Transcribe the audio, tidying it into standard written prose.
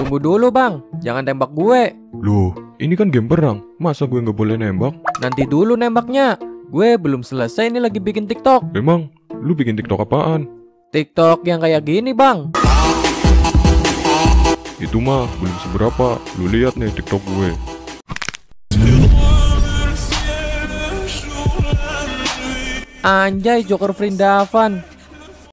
Tunggu dulu bang, jangan tembak gue. Loh, ini kan game perang. Masa gue nggak boleh nembak? Nanti dulu nembaknya. Gue belum selesai nih lagi bikin TikTok. Emang, lu bikin TikTok apaan? TikTok yang kayak gini bang. Itu mah belum seberapa. Lu lihat nih TikTok gue. Anjay, Joker Vrindavan.